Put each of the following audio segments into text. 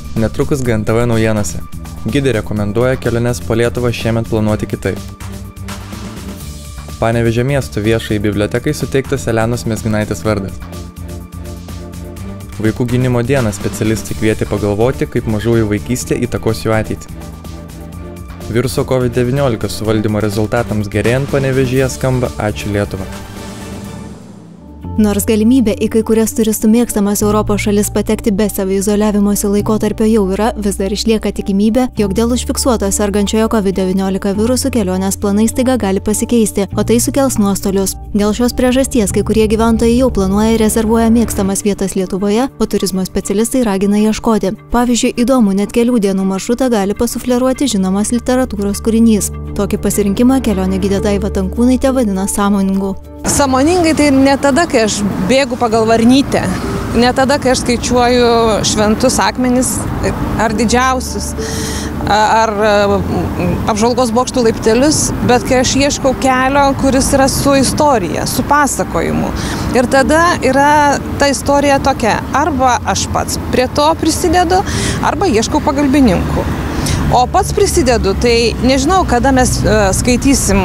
Netrukus GNTV naujienose. Gidė rekomenduoja keliones po Lietuvą šiemet planuoti kitaip. Panevėžio miesto viešai bibliotekai suteiktas Elenos Mezginaitės vardas. Vaikų gynimo dieną specialistai kvietė pagalvoti, kaip mažųjų vaikystė įtakos jų ateitį. Viruso COVID-19 suvaldymo rezultatams gerėjant Panevėžyje skamba Ačiū Lietuva. Nors galimybė į kai kurias turistų mėgstamas Europos šalis patekti be saviizoliavimosi laikotarpio jau yra, vis dar išlieka tikimybė, jog dėl užfiksuoto sergančiojo COVID-19 virusų kelionės planai staiga gali pasikeisti, o tai sukels nuostolius. Dėl šios priežasties kai kurie gyventojai jau planuoja ir rezervuoja mėgstamas vietas Lietuvoje, o turizmo specialistai ragina ieškoti. Pavyzdžiui, įdomu, net kelių dienų maršrutą gali pasufleruoti žinomas literatūros kūrinys. Tokį pasirinkimą kelionė gidė Daiva Tankūnaitė vadina sąmoningu. Sąmoningai tai ne tada, kai aš bėgu pagal varnytę, ne tada, kai aš skaičiuoju šventus akmenis ar didžiausius, ar apžvalgos bokštų laiptelius, bet kai aš ieškau kelio, kuris yra su istorija, su pasakojimu. Ir tada yra ta istorija tokia, arba aš pats prie to prisidedu, arba ieškau pagalbininkų. O pats prisidedu, tai nežinau, kada mes skaitysim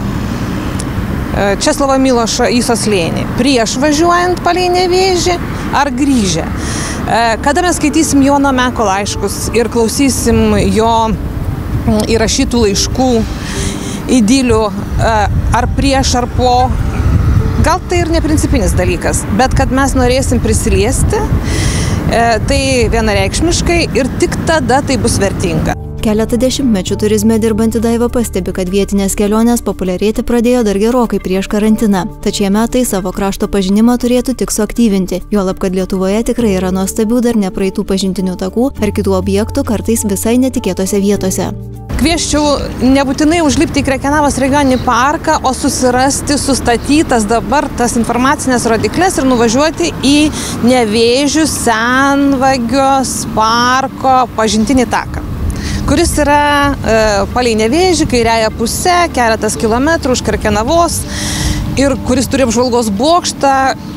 Česlovo Milošo Isos slėnį. Prieš važiuojant palei Nevėžį ar grįžę. Kada mes skaitysim Jono Meko laiškus ir klausysim jo įrašytų laiškų, idilių, ar prieš, ar po. Gal tai ir neprincipinis dalykas, bet kad mes norėsim prisiliesti, tai vienareikšmiškai ir tik tada tai bus vertinga. Keletą dešimtmečių turizme dirbanti Daiva pastebi, kad vietinės kelionės populiarėti pradėjo dar gerokai prieš karantiną. Tačiau metai savo krašto pažinimą turėtų tik suaktyvinti. Juolab, kad Lietuvoje tikrai yra nuostabių dar nepraeitų pažintinių takų ar kitų objektų, kartais visai netikėtose vietose. Kvieščiau nebūtinai užlipti į Krekenavos regioninį parką, o susirasti sustatytas dabar tas informacinės rodiklės ir nuvažiuoti į Nevėžių Senvagios parko pažintinį taką, kuris yra palei Nevėžį, kairiąja puse, keletas kilometrų už Krekenavos ir kuris turi apžvalgos bokštą,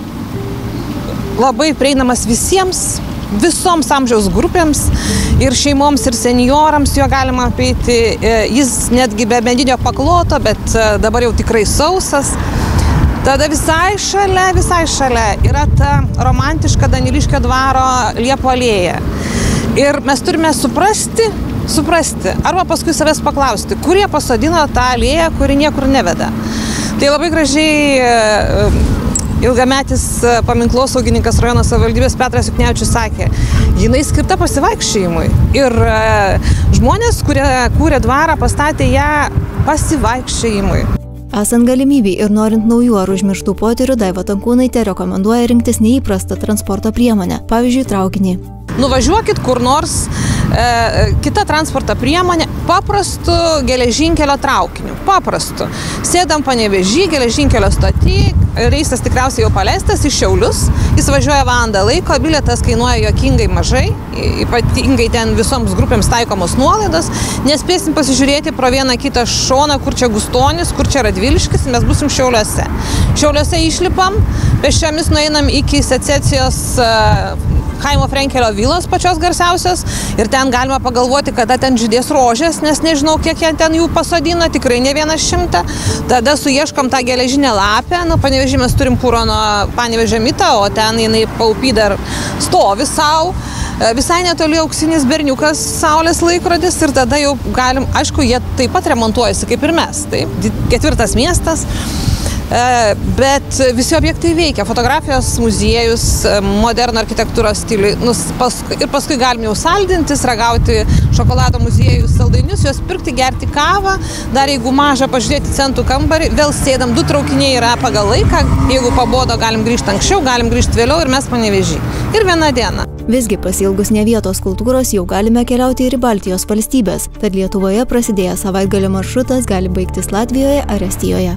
labai prieinamas visiems, visoms amžiaus grupėms ir šeimoms ir senjorams jo galima apeiti. Jis netgi be medinio pakloto, bet dabar jau tikrai sausas. Tada visai šalia yra ta romantiška Daniliškio dvaro Liepų alėja. Ir mes turime suprasti, arba paskui savęs paklausti, kurie pasodino tą alėją, kuri niekur neveda. Tai labai gražiai ilgametis paminklosauginininkas rajono savivaldybės Petras Juknevičius sakė, jinai skirta pasivaikščiojimui. Ir žmonės, kurie kūrė dvarą, pastatė ją pasivaikščiojimui. Esant galimybei ir norint naujų ar užmirštų potyrių, Daiva Tankūnaitė rekomenduoja rinktis neįprastą transporto priemonę, pavyzdžiui, traukinį. Nuvažiuokit kur nors kita transporto priemonė, paprastu geležinkelio traukiniu. Paprastu. Sėdam Panevėžy, geležinkelio stoty, reisas tikriausiai jau paleistas į Šiaulius. Jis važiuoja valandą laiko, bilietas kainuoja juokingai mažai, ypatingai ten visoms grupėms taikomos nuolaidos. Nespėsim pasižiūrėti pro vieną kitą šoną, kur čia Gustonis, kur čia Radviliškis, mes busim Šiauliuose. Šiauliuose išlipam, pėsčiomis nueinam iki Sececijos Chaimo Frenkelio vilos pačios garsiausios ir ten galima pagalvoti, kada ten žydės rožės, nes nežinau, kiek ten jų pasodina, tikrai ne 100. Tada suieškom tą geležinę lapę, Panevėžį mes turim Purono Panevėžio mitą, o ten jinai Paupy dar stovi savo. Visai netoli auksinis berniukas, saulės laikrodis ir tada jau galim, aišku, jie taip pat remontuojasi kaip ir mes, taip, 4. miestas. Bet visi objektai veikia, fotografijos muziejus, modernų architektūros stiliui ir paskui galim jau saldintis, ragauti šokolado muziejus saldainius, juos pirkti, gerti kavą, dar jeigu mažą pažiūrėti centų kambarį, vėl sėdam, 2 traukiniai yra pagal laiką, jeigu pabodo galim grįžti anksčiau, galim grįžti vėliau ir mes Panevėžy. Ir 1 diena. Visgi pasiilgus ne vietos kultūros jau galime keliauti ir į Baltijos valstybės, tad Lietuvoje prasidėjęs savaitgalio maršrutas gali baigtis Latvijoje ar Estijoje.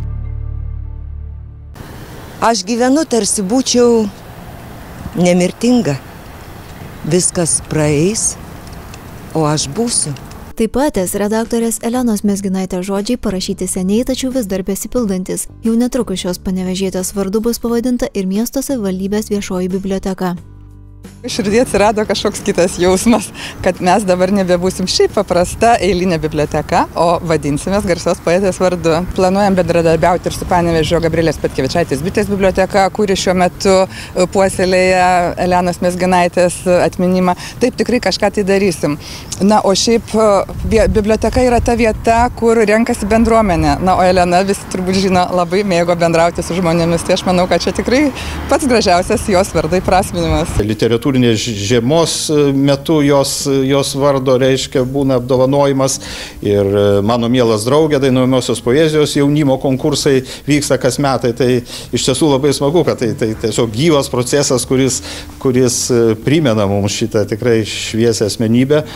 Aš gyvenu tarsi būčiau nemirtinga. Viskas praeis, o aš būsiu. Taip pat redaktorės Elenos Mezginaitės žodžiai parašyti seniai, tačiau vis dar besipildantis. Jau netrukus šios panevėžietės vardu bus pavadinta ir miesto savivaldybės viešoji biblioteka. Širdį atsirado kažkoks kitas jausmas, kad mes dabar nebebūsim šiaip paprasta eilinė biblioteka, o vadinsimės garsios poetės vardu. Planuojam bendradarbiauti ir su Panevėžio Gabrielės Petkevičaitės bitės biblioteka, kuri šiuo metu puoselėja Elenos Mezginaitės atminimą. Taip, tikrai kažką tai darysim. Na, o šiaip biblioteka yra ta vieta, kur renkasi bendruomenė. Na, o Elena visi turbūt žino, labai mėgo bendrauti su žmonėmis. Tai aš manau, kad čia tikrai pats gražiausias jos vardai prasminimas. Literatūrinės žiemos metu jos vardo reiškia būna apdovanojimas ir mano mielas draugė dainuojamosios poezijos jaunimo konkursai vyksta kas metai. Tai iš tiesų labai smagu, kad tai tiesiog gyvas procesas, kuris primena mums šitą tikrai šviesią asmenybę.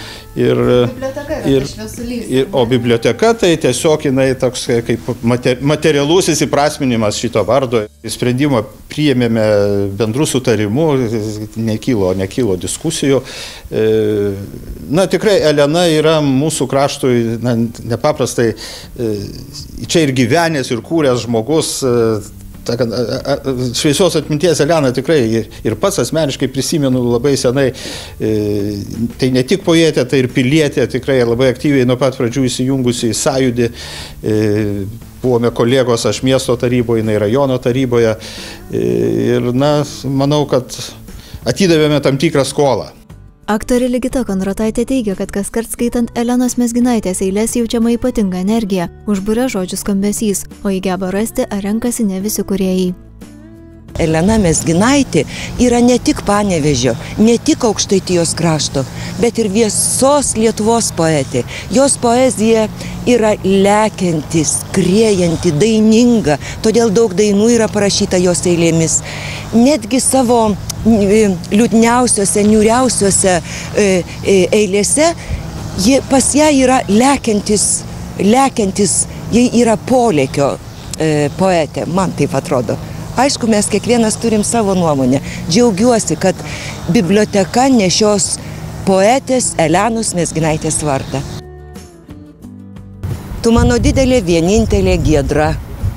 O biblioteka tai tiesiog jinai toks kaip materialusis įprasminimas šito vardo. Sprendimą priėmėme bendrų sutarimų, nekilo diskusijų. Na, tikrai Elena yra mūsų kraštui nepaprastai čia ir gyvenęs, ir kūręs žmogus. Šviesios atminties Elena tikrai ir pats asmeniškai prisimenu labai senai. Tai ne tik poetė, tai ir pilietė, tikrai labai aktyviai nuo pat pradžių įsijungusi į sąjūdį. Buvome kolegos, aš miesto taryboje, jinai rajono taryboje. Ir, manau, kad atidavėme tam tikrą skolą. Aktorė Ligita Kondrataitė teigia, kad kaskart skaitant Elenos Mezginaitės eiles jaučiama ypatinga energija, užburia žodžių skambesys, o jį geba rasti ar renkasi ne visi kūrėjai. Elena Mezginaitė yra ne tik Panevėžio, ne tik Aukštaitijos krašto, bet ir visos Lietuvos poetė. Jos poezija yra lekianti, skriejanti, daininga, todėl daug dainų yra parašyta jos eilėmis. Netgi savo liūdniausiose, niūriausiose eilėse pas ją yra lekiantis, jie yra polėkio poetė, man taip atrodo. Aišku, mes kiekvienas turim savo nuomonę. Džiaugiuosi, kad biblioteka nešios poetės Elenos Mezginaitės vardą. Tu mano didelė vienintelė giedra,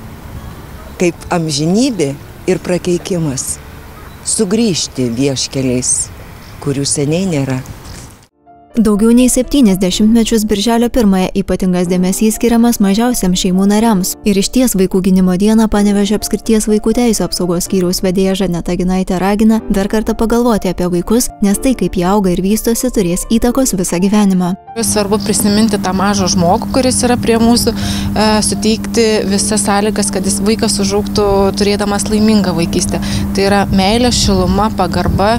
kaip amžinybė ir prakeikimas, sugrįžti vieškeliais, kurių seniai nėra. Daugiau nei 70 mečius birželio 1-ąją ypatingas dėmesys skiriamas mažiausiams šeimų nariams. Ir išties Vaikų gynimo dieną Panevėžio apskrities vaikų teisių apsaugos skyriaus vedėja Žaneta Ginaitė ragina dar kartą pagalvoti apie vaikus, nes tai, kaip jie auga ir vystosi, turės įtakos visą gyvenimą. Svarbu prisiminti tą mažą žmogų, kuris yra prie mūsų, suteikti visas sąlygas, kad jis vaikas užaugtų turėdamas laimingą vaikystę. Tai yra meilė, šiluma, pagarba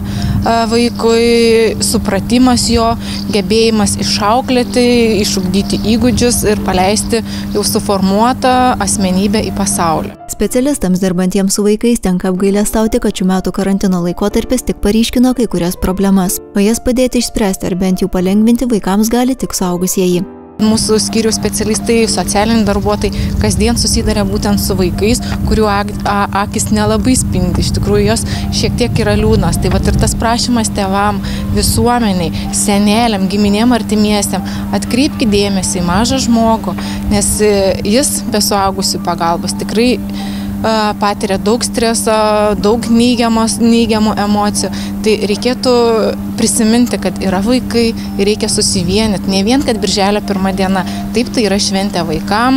vaikui, supratimas jo, gebėjimas išauklėti, išugdyti įgūdžius ir paleisti jau suformuotą asmenybę į pasaulį. Specialistams dirbantiems su vaikais tenka apgailestauti, kad šių metų karantino laikotarpis tik paryškino kai kurias problemas, o jas padėti išspręsti ar bent jau palengvinti vaikams gali tik suaugusieji. Mūsų skyrių specialistai, socialiniai darbuotojai kasdien susiduria būtent su vaikais, kurių akis nelabai spindi. Iš tikrųjų, jos šiek tiek yra liūdnos. Tai vat ir tas prašymas tėvam, visuomeniai, seneliam, giminėm, artimiesiam, atkreipkite dėmesį į mažą žmogų, nes jis be suaugusių pagalbos tikrai patiria daug streso, daug neigiamų emocijų. Tai reikėtų prisiminti, kad yra vaikai ir reikia susivienyti. Ne vien, kad birželio 1 diena, taip tai yra šventė vaikam,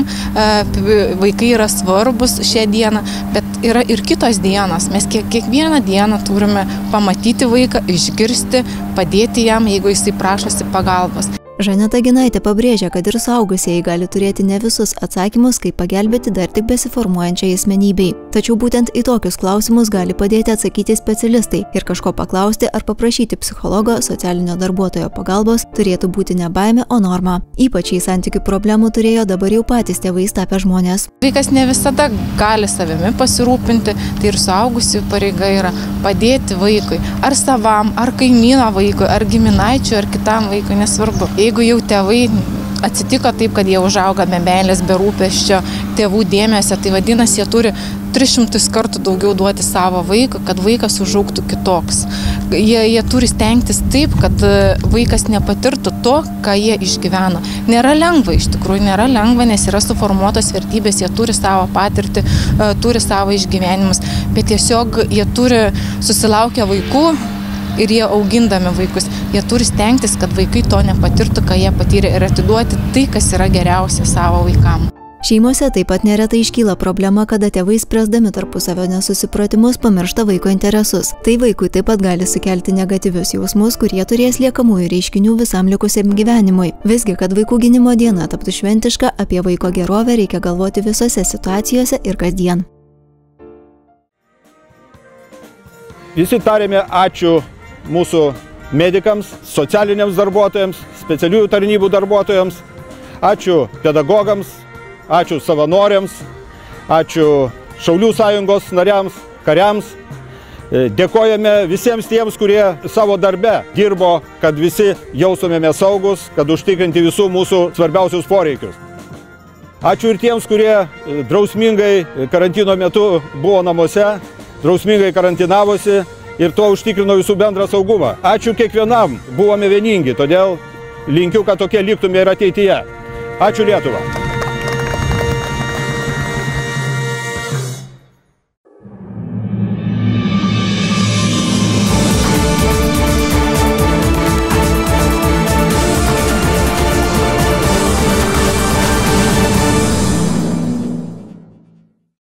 vaikai yra svarbus šią dieną, bet yra ir kitos dienos. Mes kiekvieną dieną turime pamatyti vaiką, išgirsti, padėti jam, jeigu jisai prašosi pagalbos. Žaneta Ginaitė pabrėžia, kad ir suaugusieji gali turėti ne visus atsakymus, kaip pagelbėti dar tik besiformuojančiai asmenybei. Tačiau būtent į tokius klausimus gali padėti atsakyti specialistai ir kažko paklausti ar paprašyti psichologo, socialinio darbuotojo pagalbos turėtų būti ne baimė, o norma. Ypač į santykių problemų turėjo dabar jau patys tėvais tapę žmonės. Vaikas ne visada gali savimi pasirūpinti, tai ir suaugusių pareiga yra padėti vaikui, ar savam, ar kaimyno vaikui, ar giminaičiui, ar kitam vaikui, nesvarbu. Jeigu jau tėvai atsitiko taip, kad jie užauga be meilės, be rūpesčio, tėvų dėmesio, tai vadinasi, jie turi 300 kartų daugiau duoti savo vaiką, kad vaikas užaugtų kitoks. Jie turi stengtis taip, kad vaikas nepatirtų to, ką jie išgyveno. Nėra lengva, iš tikrųjų nėra lengva, nes yra suformuotos vertybės, jie turi savo patirtį, turi savo išgyvenimus, bet tiesiog jie turi susilaukę vaikų, ir jie augindami vaikus, jie turi stengtis, kad vaikai to nepatirtų, ką jie patyrė ir atiduoti tai, kas yra geriausia savo vaikam. Šeimose taip pat neretai iškyla problema, kada tėvai spręsdami tarpusavio nesusipratimus pamiršta vaiko interesus. Tai vaikui taip pat gali sukelti negatyvius jausmus, kurie turės liekamųjų reiškinių visam likusiam gyvenimui. Visgi, kad vaikų gynimo diena taptų šventiška, apie vaiko gerovę reikia galvoti visose situacijose ir kasdien. Visi tarėme ačiū mūsų medikams, socialiniams darbuotojams, specialiųjų tarnybų darbuotojams, ačiū pedagogams, ačiū savanoriams, ačiū Šaulių sąjungos nariams, kariams. Dėkojame visiems tiems, kurie savo darbe dirbo, kad visi jaustumėme saugus, kad užtikrinti visų mūsų svarbiausius poreikius. Ačiū ir tiems, kurie drausmingai karantino metu buvo namuose, drausmingai karantinavosi ir tuo užtikrino visų bendrą saugumą. Ačiū kiekvienam, buvome vieningi, todėl linkiu, kad tokie liktume ir ateityje. Ačiū Lietuva.